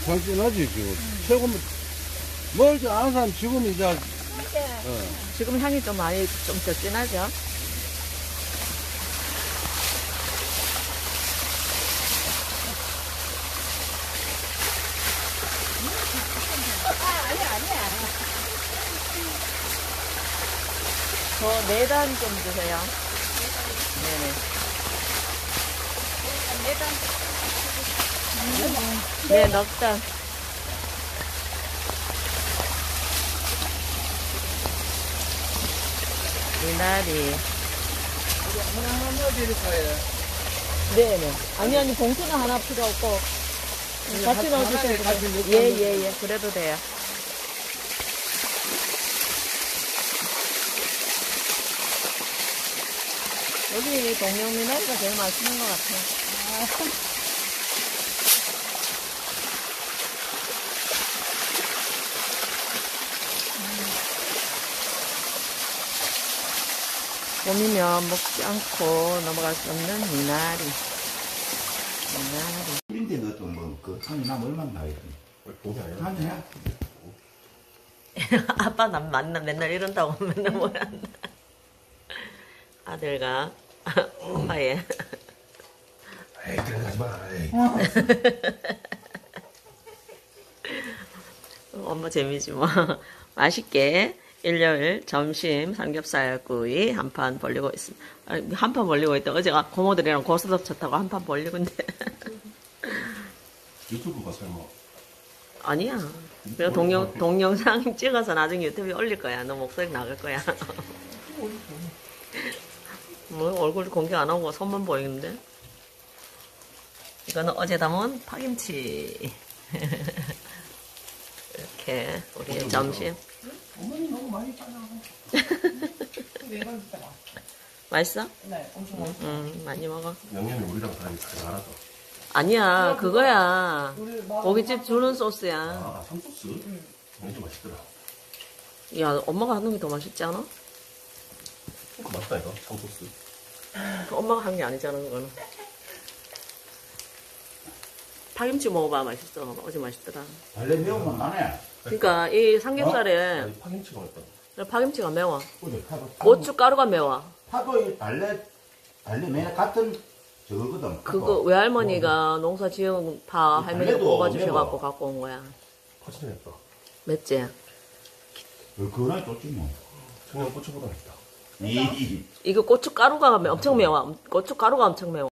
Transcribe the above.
상진하지, 지금. 최고면, 멀지 않은 사람 지금 이제, 지금 향이 좀 많이 좀 더 진하죠? 저 4단 좀 주세요. 네네. 4단. 네, 넉단. 미나리. 하나만 넣어드릴까요? 네네. 아니, 봉투는 하나 필요 없고. 같이 넣어주세요. 예. 그래도 돼요. 여기 동영 미나리가 제일 맛있는 것 같아요. 봄이면 먹지 않고 넘어갈 수 없는 미나리. 인데 너도 그 산이 나면 얼마나 나겠니? 보기 아니야? 아니야. 아빠 난 만나 맨날 이런다고 맨날 뭐란다. 아들과 엄마의 에이, 들어가지 마. 에이. 엄마 재미지 뭐. 맛있게 일요일 점심 삼겹살 구이 한 판 벌리고 있습니다. 한 판 벌리고 있다. 어제가 고모들이랑 고스톱 쳤다고 한 판 벌리고 있는데. 유튜브가 설마. 아니야. 내가 동영상 찍어서 나중에 유튜브에 올릴 거야. 너 목소리 나갈 거야. 뭐 얼굴 공개 안 하고 손만 보이는데. 이거는 어제 담은 파김치. 이렇게 우리 점심. 어머니 너무 많이 짜나. 맛있어? 네, 엄청 맛있어. 많이 먹어. 양념이 우리랑 다르게 잘 알아서. 아니야, 그거야. 고깃집 주는 소스야. 아, 삼소스? 완전 맛있더라. 야, 엄마가 하는 게 더 맛있지 않아? 그거 맛있다, 이거. 삼소스. 그 엄마가 한 게 아니잖아, 그거는. 파김치 먹어봐, 맛있어. 어제 맛있더라. 달래 매우면 나네. 그러니까 이 삼겹살에 아니, 파김치가 맛있다. 파김치가 매워. 그래, 고춧가루가 매워. 파도 이 달래 맨 같은 저거거든. 그거 외할머니가 농사 지은 파 할머니가 달래도 뽑아주셔갖고 매워. 갖고 온 거야. 파진이 맵다. 맵지? 그거나 좋지 뭐. 청양 고추보다 맵다. 이 이거 고춧가루가 엄청 매워. 고춧가루가 엄청 매워.